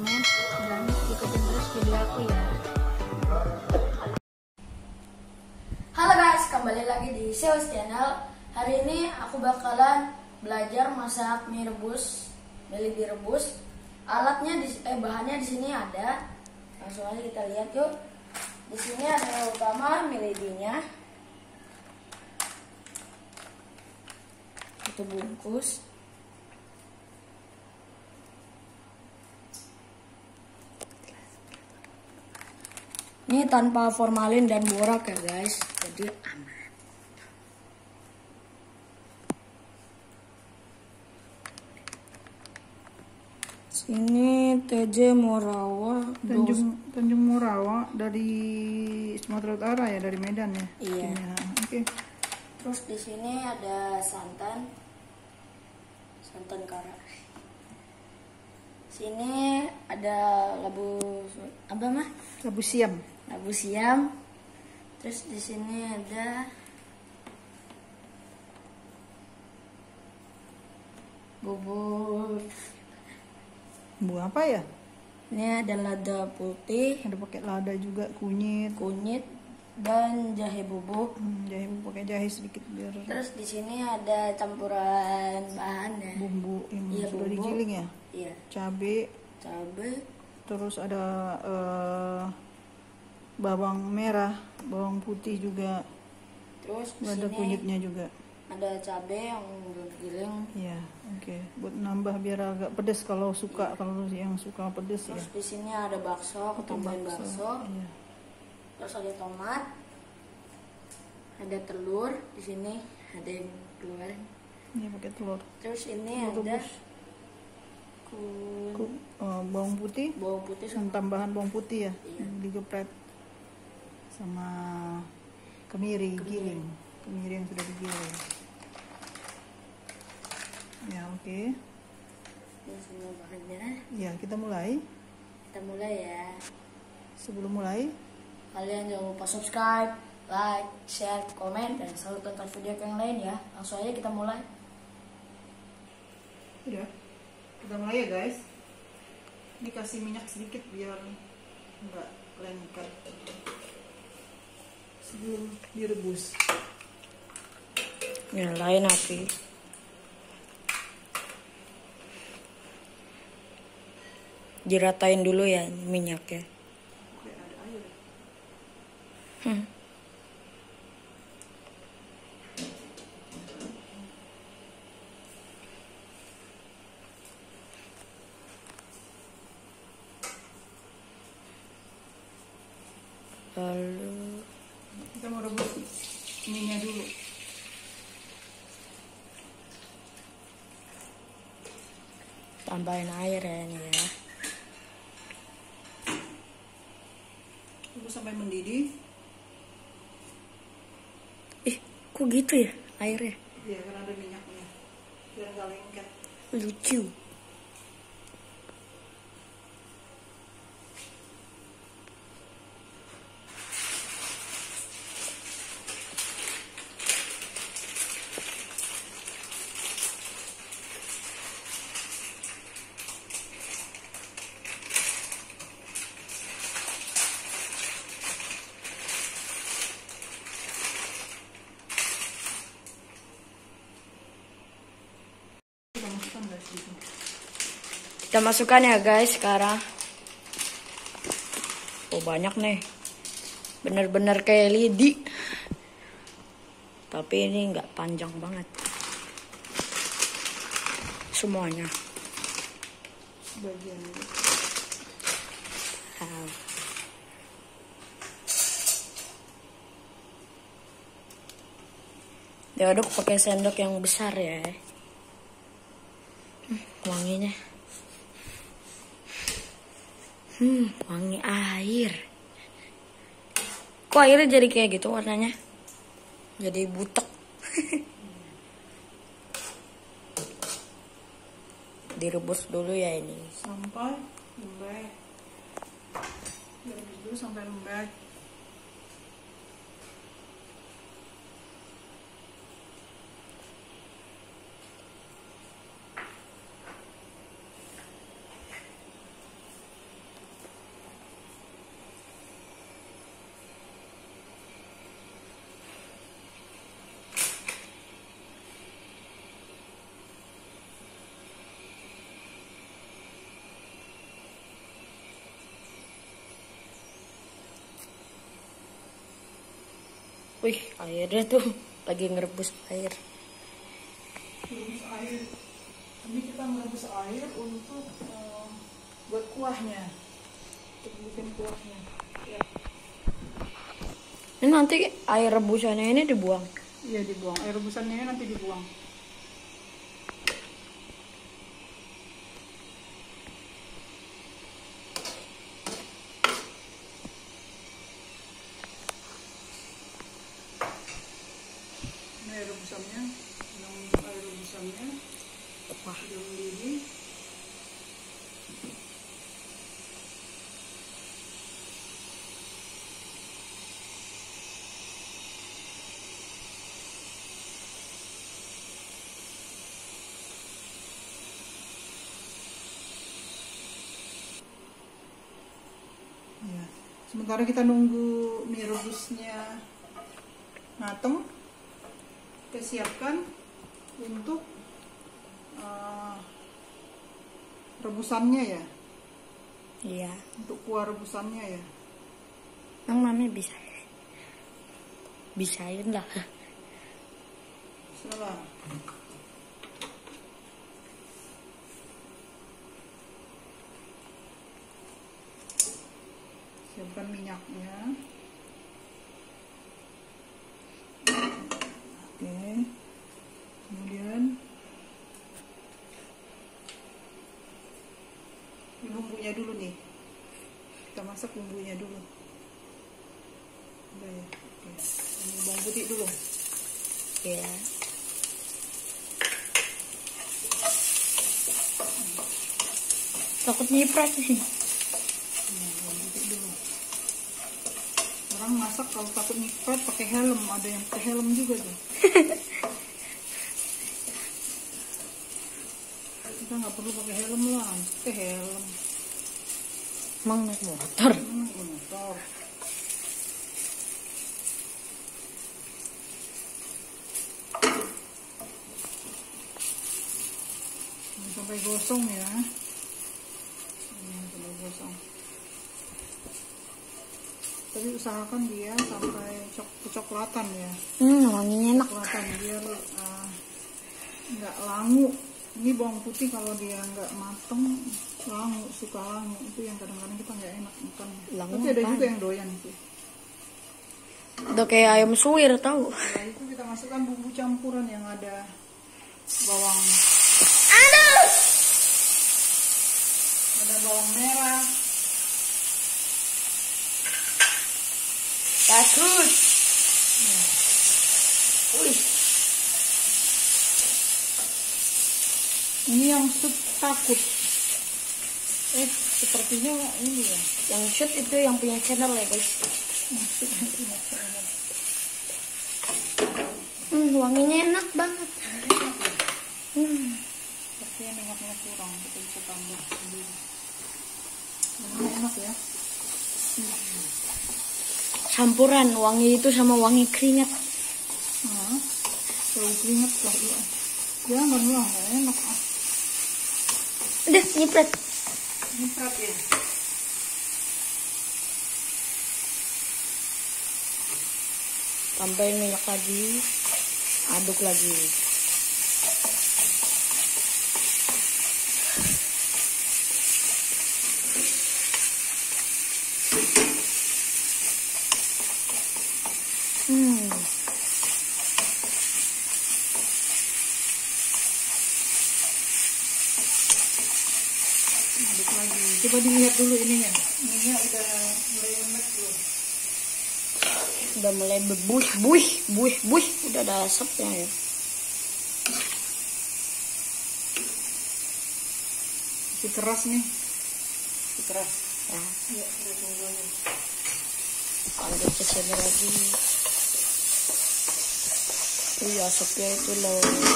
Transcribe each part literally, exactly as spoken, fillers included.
komen, dan ikutin terus video aku ya. Halo guys, kembali lagi di Sales Channel. Hari ini aku bakalan belajar masak mie rebus, mie direbus. Alatnya di, eh bahannya di sini ada. Langsung aja kita lihat yuk. Di sini ada yang utama miledinya. Satu bungkus. Ini tanpa formalin dan borak ya guys, jadi aman. Sini T J Morawa, Tanjung Tanjung Morawa dari Sumatera Utara ya, dari Medan ya. Iya. Ya, oke. Okay. Terus di sini ada santan, santan kara. Sini ada labu apa mah? Labu siam. Labu siam. Terus di sini ada bubuk. Bu apa ya? Ini ada lada putih, Ada pakai lada juga, kunyit, kunyit, dan jahe bubuk. hmm, jahe, pakai jahe sedikit biar Terus di sini ada campuran bahannya. bumbu yang Iya, sudah bumbu. digiling ya. Iya, Cabai, cabai, terus ada eh, bawang merah, bawang putih juga, terus di ada sini kunyitnya juga. ada cabai yang belum giling. Iya, oke. Okay. Buat nambah biar agak pedes kalau suka, kalau yang suka pedes ya. Terus di sini ada bakso, ketambahan bakso. Iya. Terus ada tomat, ada telur di sini, ada yang keluar. Ini pakai telur. Terus ini Telur ada rebus. kun, Ku- eh, bawang putih, bawang putih dan sama tambahan bawang putih ya, Iya. yang digepret sama kemiri, Kemiri. giling, kemiri yang sudah digiling. Ya, oke. Okay. ini semua bahannya. Ya, kita mulai. Kita mulai ya. Sebelum mulai, Kalian jangan lupa subscribe, like, share, komen, dan selalu tonton video yang lain ya. Langsung aja kita mulai. udah. Kita mulai ya guys. Ini kasih minyak sedikit biar enggak lengket sebelum direbus. Nyalain api. Diratain dulu ya minyaknya. Oke, ada air. Hmm. Lalu Kita mau rebus minyak dulu. tambahin air ya ini ya. Tunggu sampai mendidih. Ih, kok gitu ya airnya? Iya, karena ada minyaknya. Biar nggak lengket. Lucu. Kita masukkan guys gitu. Kita masukkan ya guys sekarang. Oh banyak nih. Bener-bener kayak lidi. Tapi ini nggak panjang banget. Semuanya. Bagian ini. Wow. Diaduk pakai sendok yang besar ya. Hmm, wanginya. Hmm, wangi air. Kok airnya jadi kayak gitu warnanya? Jadi butek. Direbus dulu ya ini. Sampai lembek. Direbus dulu sampai lembek. Wih, airnya tuh lagi ngerebus air. Rebus air. Ini kita merebus air untuk uh, buat kuahnya. Untuk bikin kuahnya. Ya. Ini nanti air rebusannya ini dibuang. Iya, dibuang. Air rebusannya nanti dibuang. Ini air rebusannya, yang air rebusannya, Wah, yang mendidih. Ya. Sementara kita nunggu mie rebusnya mateng, kita siapkan untuk uh, rebusannya ya, iya. untuk kuah rebusannya ya. Emang mami bisa? Bisain lah. Salah. Siapkan minyaknya. Oke. Kemudian ini bumbunya dulu nih. Kita masak bumbunya dulu. Udah ya. Oke. Ini bawang putih dulu. Iya. Takut nyiprat sih. Orang masak kalau takut nyiprat pakai helm, ada yang pakai helm juga tuh. Kita nggak perlu pakai helm lah, pakai helm. Emang naik motor. Hmm, motor. Ini sampai gosong ya. Ini sampai gosong. Tapi usahakan dia sampai cok kecoklatan ya. Hmm, wanginya enak. Kecoklatan biar uh, nggak langu. Ini bawang putih kalau dia nggak mateng langu, suka langu. Itu yang kadang-kadang kita nggak enak makan. Langu Tapi ada apaan? juga yang doyan sih. Udah kayak ayam suwir tahu. Nah itu kita masukkan bumbu campuran yang ada bawang, Aduh. ada bawang merah, Takut. Wih, ini yang sup takut. Eh sepertinya ini ya. yang shoot itu yang punya channel ya guys. Masuk nanti masuk. Hmm, wanginya enak banget. Hmm. Tapi minyaknya kurang, kita bisa tambah sendiri. Ini enak ya. Campuran wangi itu sama wangi keringat. Nah, bau keringat lah ya. Jangan lah, nggak enak ah. Udah nyiprat. Nyiprat ya. Tambahin minyak lagi, aduk lagi. Hmm. Aduk lagi. Coba dilihat dulu ininya. Ininya udah mulai enak belum? Udah mulai bebuih, buih, buih, buih. Udah ada asapnya ya. Masih keras nih. Masih keras. Nah, Ya, kita tunggu aja. lanjut ke sini lagi. Wih, asapnya itu loh.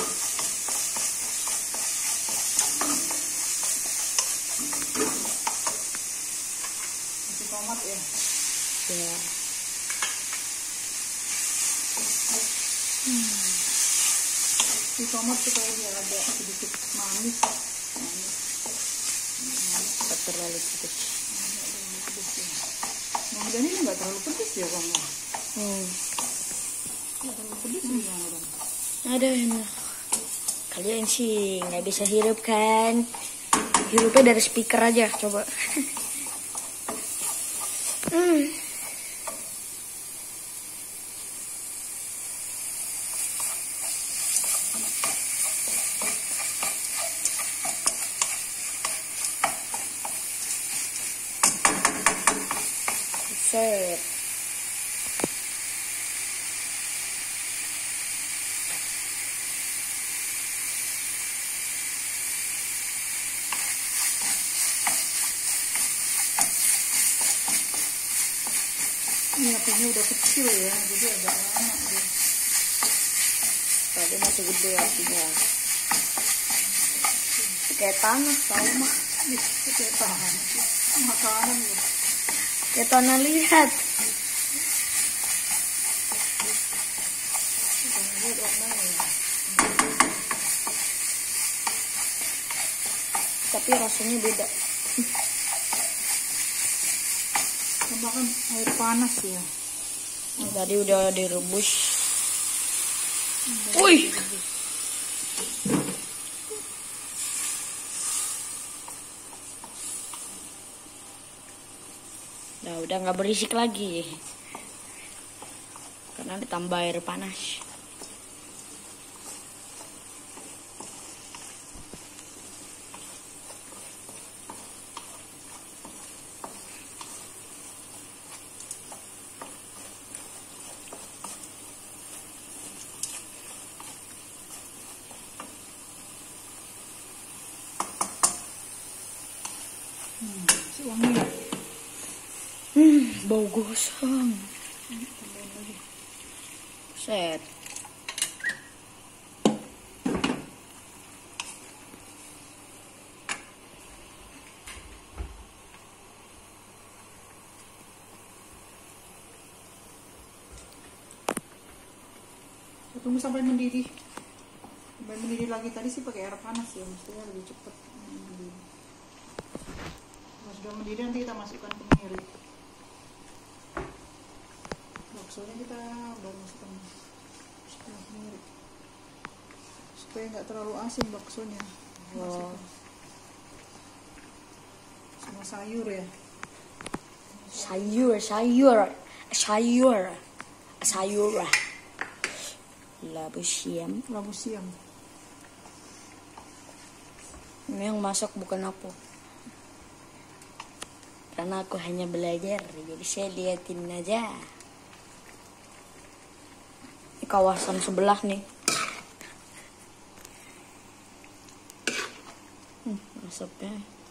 Masih tomat ya. Ya. Di tomat supaya dia ada sedikit manis. Manis. Tak terlalu pedes. Mudah-mudahan ini nggak terlalu pedes ya kamu. Hmm. Pedes juga orang. Ada enak. Kalian sih nggak bisa hirup kan? Hirupnya dari speaker aja, coba. hmm. Set. Ini apinya udah kecil ya, jadi agak lama deh. Tadi masih gede apinya. Kayak tanah tau mah. Ih, kayak tangan. Makanan loh. Kayak tanah lihat. Lihat warnanya. Tapi rasanya beda. Tambahkan air panas ya. Nah, tadi udah direbus. Wih. Nah, udah nggak berisik lagi. Karena ditambah air panas. Hmm, si wangi. Hmm, bau gosong. Set. Tunggu sampai mendidih. Sampai mendidih lagi, tadi sih pakai air panas ya, mestinya lebih cepat mendidih. Kalau sudah mendidih nanti kita masukkan kemiri. Baksonya kita udah masukkan setelah kemiri. Supaya nggak terlalu asin baksonya. Wow. Sama sayur ya. Sayur, sayur, sayur, sayur. Labu siam. Labu siam. Ini yang masak bukan aku. Karena aku hanya belajar, jadi saya liatin aja. Ini kawasan sebelah nih. Hmm, asapnya.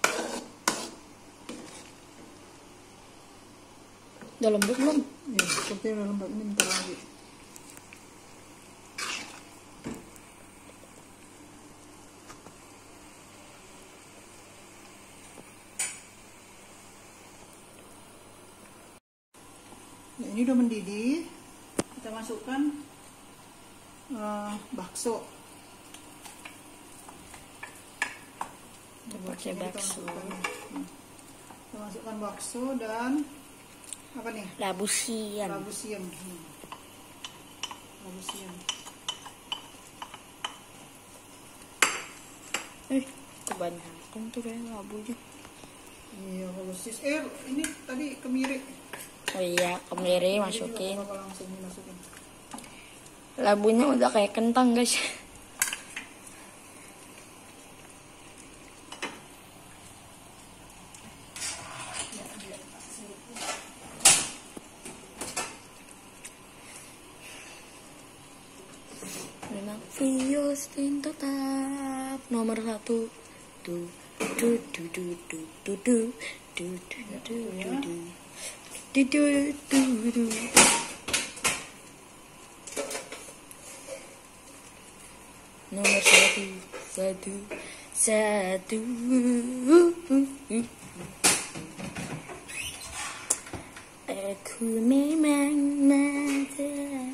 Udah lembut belum? Ya, seperti udah lembut, ini bentar lagi. Nah, ini udah mendidih. Kita masukkan uh, bakso. Kita pakai bakso. Kita masukkan, nah, kita masukkan bakso dan apa nih? Labu siam. Labu siam. Hmm. Labu siam. Eh, kebanyakan tuh kayak labunya. Iya, kalau sis. Eh, ini tadi kemiri. Oh iya, kemiri masukin. Langsung dimasukin. Labunya udah kayak kentang, guys. Memang Vios tim tetap nomor satu. Du du du du du du du du du du du du. Du, du, du, du. Nomor satu, satu, satu. Aku memang mati.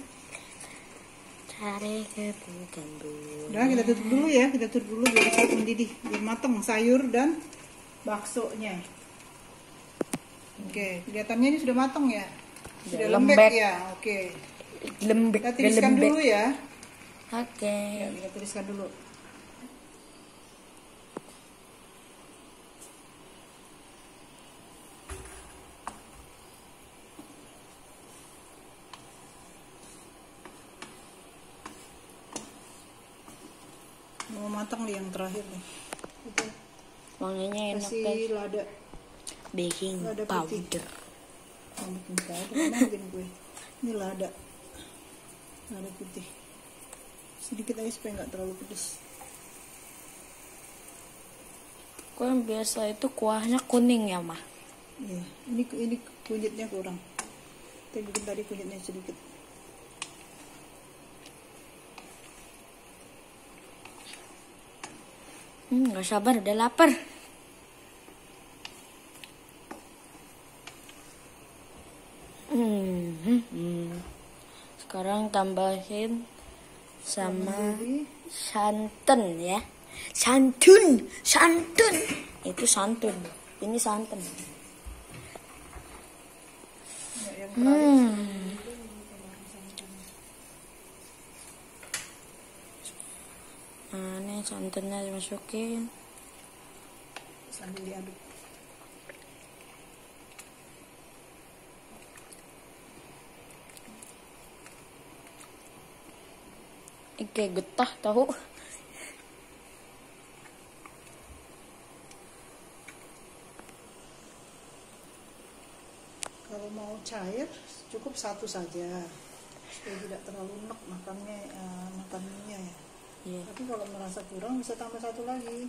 Cari kebukan bulan. Udah, kita tutup dulu ya, kita tutup dulu biar cepat mendidih, biar matang sayur dan baksonya. Oke, kelihatannya ini sudah matang ya, sudah lembek, lembek ya. Oke, lembek Kita tiriskan lembek. dulu ya. Oke. Ya, kita tiriskan dulu. Mau matang nih yang terakhir nih. Kita Wanginya enak guys. kasih lada. Baking Lada putih. powder. Yang bikin powder, mana bikin kue. Ini lada. Lada putih. Sedikit aja supaya nggak terlalu pedas. Kok yang biasa itu kuahnya kuning ya mah? Iya, ini ini kunyitnya kurang. Kita bikin tadi kunyitnya sedikit. Hmm, gak sabar, udah lapar. Hmm, hmm, hmm. Sekarang tambahin sama Jadi santan ya. Santun, santun. Itu santun. Ini santan. ya, yang terakhir Hmm. Nah, ini santannya dimasukin. sambil diaduk. Ini kayak getah tahu. Kalau mau cair cukup satu saja supaya tidak terlalu enak makannya uh, makannya ya. Iya. Tapi kalau merasa kurang bisa tambah satu lagi.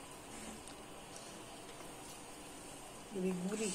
Lebih gurih.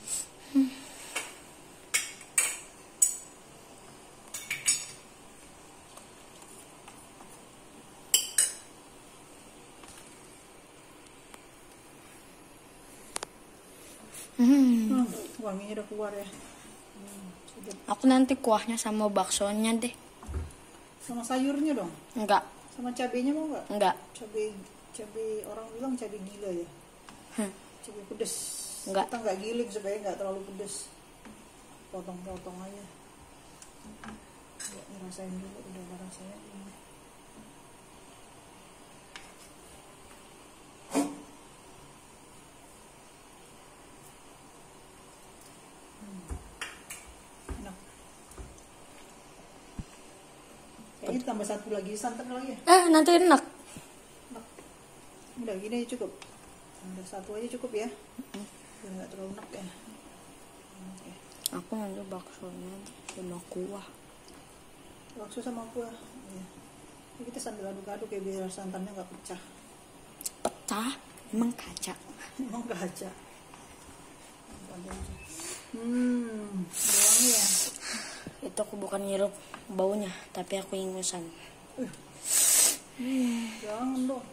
Hmm. Hmm, wanginya udah keluar ya. Hmm, sudah. Aku nanti kuahnya sama baksonya deh. Sama sayurnya dong. Enggak, Sama cabenya mau nggak? enggak. Cabai cabai orang bilang cabai gila ya. Hmm. Cabai pedes. Nggak. Kita nggak giling supaya nggak terlalu pedes. Potong-potong aja. Ya, ngerasain dulu udah ada rasanya. Hmm. Enak. Kayaknya tambah satu lagi santan lagi ya. Eh, nanti enak. Udah gini aja cukup. Udah satu aja cukup ya. Biar nggak terlalu enak ya. Oke. Aku nanti baksonya sama kuah. Bakso sama kuah. Ya. Ini kita sambil aduk-aduk ya biar santannya nggak pecah. Pecah, emang kaca. Emang kaca. Hmm, udah wangi ya. Itu aku bukan ngirup baunya, tapi aku ingusan. Hmm, jangan dong.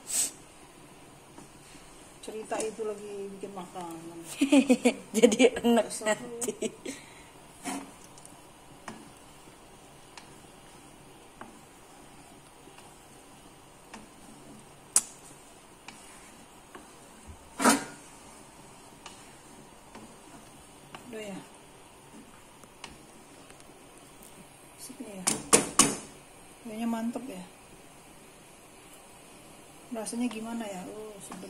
Cerita itu lagi bikin makanan. Jadi enak nanti. Udah ya. Sini ya. Kayaknya mantep ya. Rasanya gimana ya? Oh, sedap.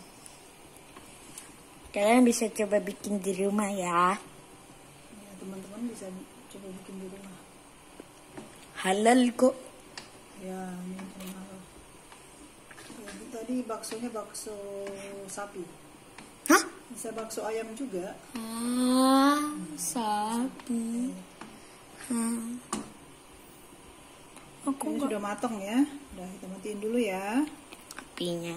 Kalian bisa coba bikin di rumah ya. Ya, teman-teman bisa coba bikin di rumah. Halal kok. Ya, ini halal. Jadi tadi baksonya bakso sapi. Hah? Bisa bakso ayam juga. Ah, sapi. Hmm. Aku Ini nggak sudah matang ya. Udah kita matiin dulu ya. apinya.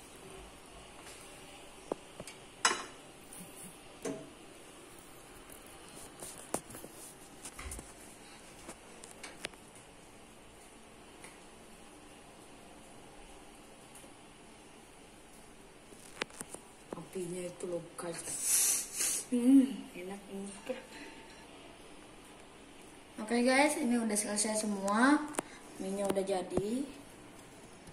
Apinya itu loh guys. Hmm, enak ini. Oke guys, ini udah selesai semua. Mie-nya udah jadi.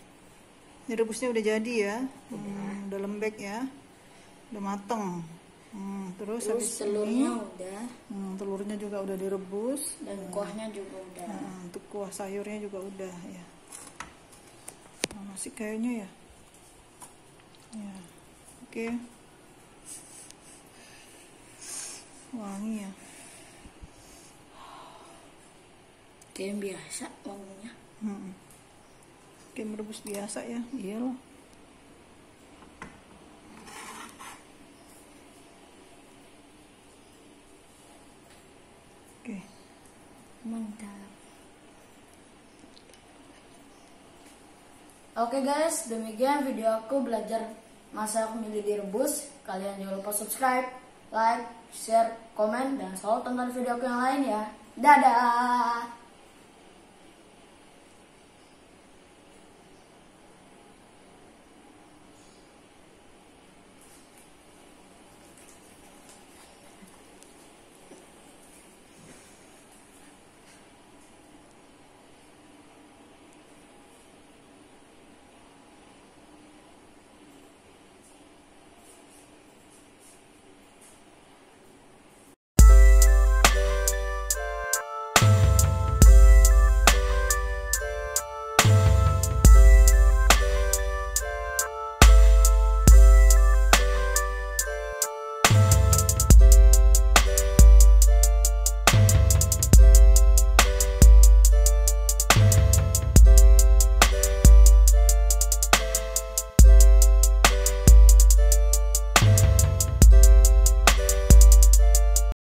Ini rebusnya udah jadi ya. Hmm, udah lembek ya. Udah mateng. Hmm, terus, Terus habis telurnya ini, udah, hmm, telurnya juga udah direbus. dan kuahnya juga udah. Nah, untuk kuah sayurnya juga udah ya. Nah, masih kayaknya ya. Ya, oke. Wangi ya. Kayak biasa wanginya. Hmm. Kayak merebus biasa ya, iyalah. Oke. Mantap. Oke guys, demikian video aku belajar masak mie direbus. Kalian jangan lupa subscribe, like, share, komen, dan selalu tonton video aku yang lain ya. Dadah.